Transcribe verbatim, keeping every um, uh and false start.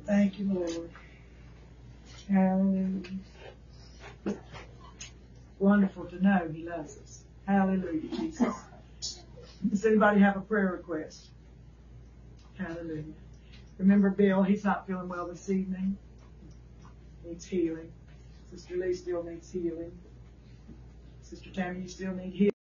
Thank you, Lord. Hallelujah. Wonderful to know He loves us. Hallelujah, Jesus. Does anybody have a prayer request? Hallelujah. Remember Bill, he's not feeling well this evening. Needs healing. Sister Lee still needs healing. Sister Tammy, you still need healing.